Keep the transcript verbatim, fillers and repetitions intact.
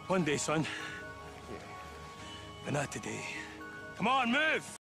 One day, son. But not today. Come on, move!